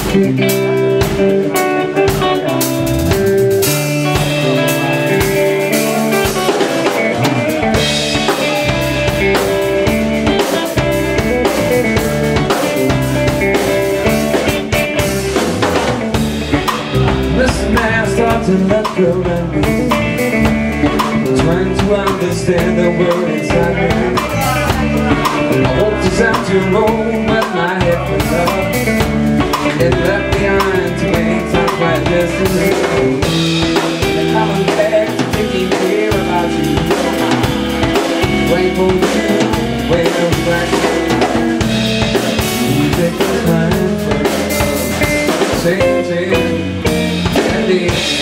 To let go of me, trying to understand the world inside me. I walked just out to roll, but my head was up. It left behind too many times my destiny. And I'm back to thinking clear about you. Wait for you, wait for back. You take the time for changing and leaving.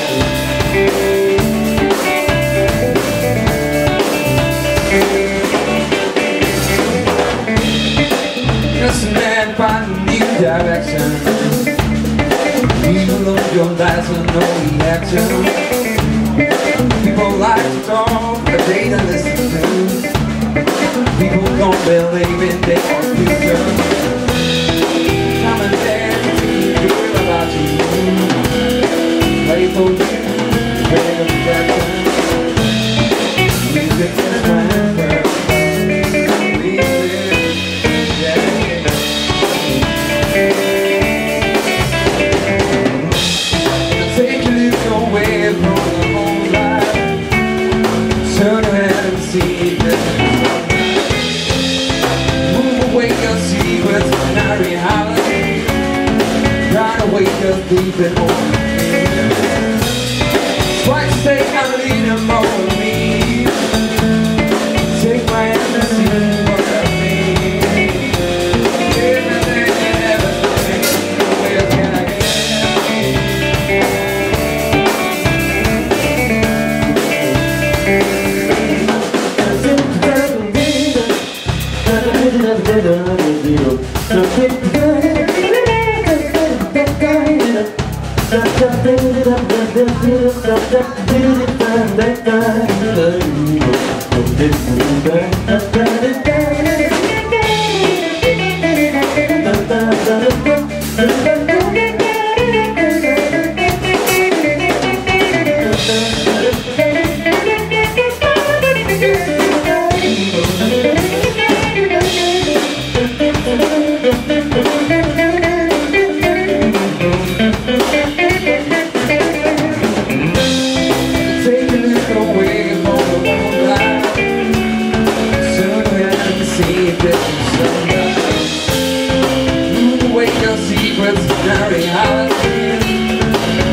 Just a man finding a new direction. Even though your lies are no reaction. People like to talk, but they don't listen to. People don't believe in their own future. Come and dance to be good about you. Play for you, play the direction. Music is my answer. Turn around and see this. Move away your secrets and our reality. Try to wake up deep and more. Try to say I'm leading more of me. Take my hand and see what I mean. Everything and everything. Where can I get?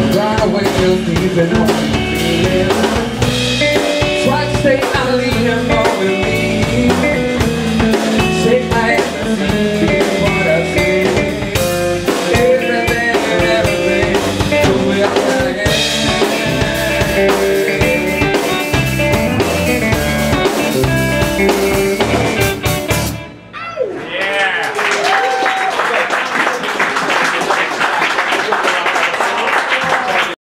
Deep in all feeling. Try to stay out of the